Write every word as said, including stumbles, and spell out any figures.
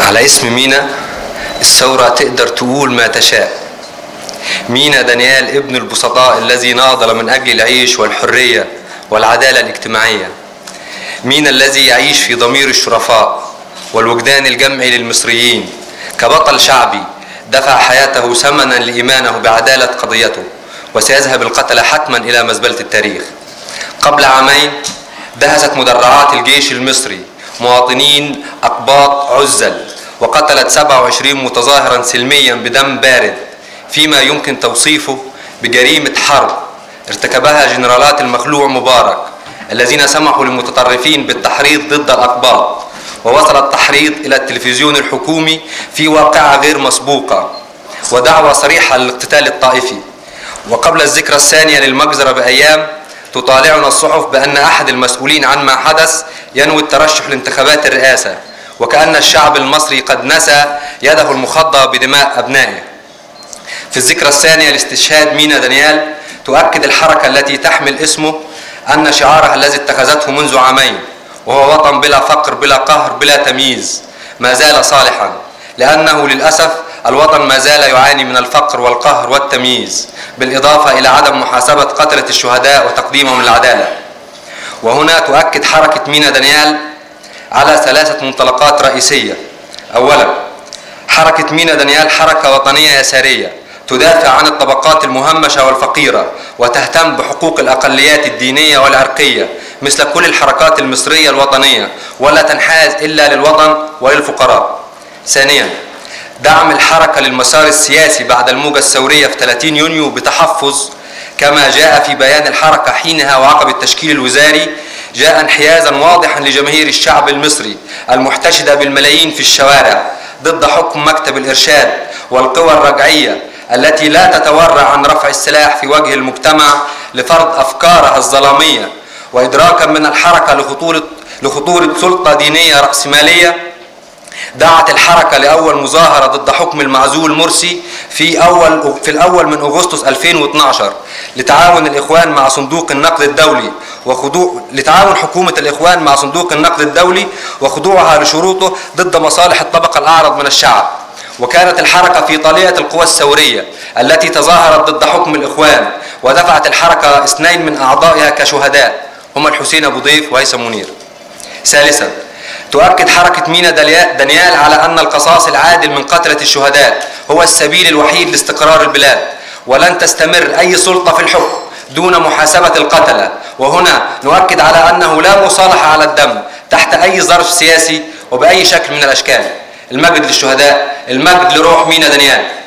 على اسم مينا الثورة تقدر تقول ما تشاء. مينا دانيال ابن البسطاء الذي ناضل من أجل العيش والحرية والعدالة الاجتماعية. مينا الذي يعيش في ضمير الشرفاء والوجدان الجمعي للمصريين كبطل شعبي دفع حياته ثمنا لإيمانه بعدالة قضيته، وسيذهب القتلة حتما إلى مزبلة التاريخ. قبل عامين دهست مدرعات الجيش المصري مواطنين أقباط عزل، وقتلت سبعة وعشرين متظاهرا سلميا بدم بارد، فيما يمكن توصيفه بجريمة حرب ارتكبها جنرالات المخلوع مبارك الذين سمحوا للمتطرفين بالتحريض ضد الأقباط، ووصل التحريض إلى التلفزيون الحكومي في واقعة غير مسبوقة ودعوة صريحة للاقتتال الطائفي. وقبل الذكرى الثانية للمجزرة بأيام تطالعنا الصحف بأن أحد المسؤولين عن ما حدث ينوي الترشح لانتخابات الرئاسة، وكأن الشعب المصري قد نسى يده المخضة بدماء أبنائه. في الذكرى الثانية لاستشهاد مينا دانيال تؤكد الحركة التي تحمل اسمه أن شعارها الذي اتخذته منذ عامين، وهو وطن بلا فقر بلا قهر بلا تمييز، ما زال صالحا، لأنه للأسف الوطن ما زال يعاني من الفقر والقهر والتمييز، بالإضافة إلى عدم محاسبة قتلة الشهداء وتقديمهم للعدالة. وهنا تؤكد حركة مينا دانيال على ثلاثة منطلقات رئيسية. أولا، حركة مينا دانيال حركة وطنية يسارية تدافع عن الطبقات المهمشة والفقيرة وتهتم بحقوق الأقليات الدينية والعرقية مثل كل الحركات المصرية الوطنية، ولا تنحاز إلا للوطن وللفقراء. ثانيا، دعم الحركة للمسار السياسي بعد الموجة الثورية في ثلاثين يونيو بتحفظ، كما جاء في بيان الحركة حينها وعقب التشكيل الوزاري، جاء انحيازا واضحا لجماهير الشعب المصري المحتشدة بالملايين في الشوارع ضد حكم مكتب الإرشاد والقوى الرجعية التي لا تتورع عن رفع السلاح في وجه المجتمع لفرض أفكارها الظلامية، وإدراكا من الحركة لخطورة لخطورة سلطة دينية رأسمالية. دعت الحركة لأول مظاهرة ضد حكم المعزول مرسي في أول في الأول من أغسطس ألفين واثناشر لتعاون الإخوان مع صندوق النقد الدولي وخضوع لتعاون حكومة الإخوان مع صندوق النقد الدولي وخضوعها لشروطه ضد مصالح الطبقة الأعرض من الشعب. وكانت الحركة في طليعة القوى الثورية التي تظاهرت ضد حكم الإخوان، ودفعت الحركة اثنين من أعضائها كشهداء هما الحسين أبو ضيف وهيثم منير. ثالثا، تؤكد حركة مينا دانيال على أن القصاص العادل من قتلة الشهداء هو السبيل الوحيد لاستقرار البلاد، ولن تستمر أي سلطة في الحكم دون محاسبة القتلة. وهنا نؤكد على أنه لا مصالحة على الدم تحت أي ظرف سياسي وبأي شكل من الأشكال. المجد للشهداء، المجد لروح مينا دانيال.